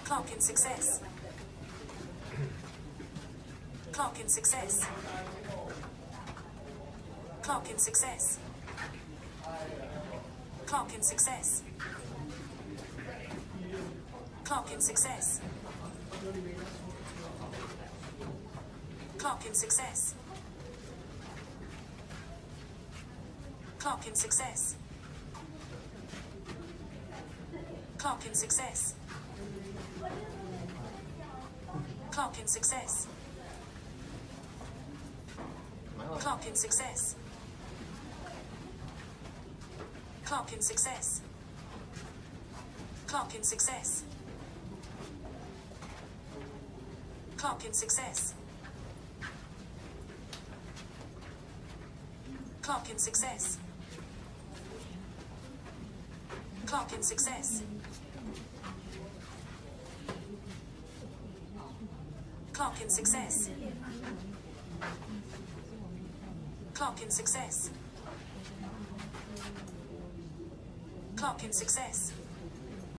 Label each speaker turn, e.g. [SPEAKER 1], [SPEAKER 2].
[SPEAKER 1] Clock in success. Clock in success. Clock in success. Clock in success. Clock in success. Clock in success. Clock in success. Clock in success. Clock in success. Clock in success. Clock in success. Clock in success. Clock in success. Clock in success. Clock in success. Clock in success. Clock in success. Clock in success.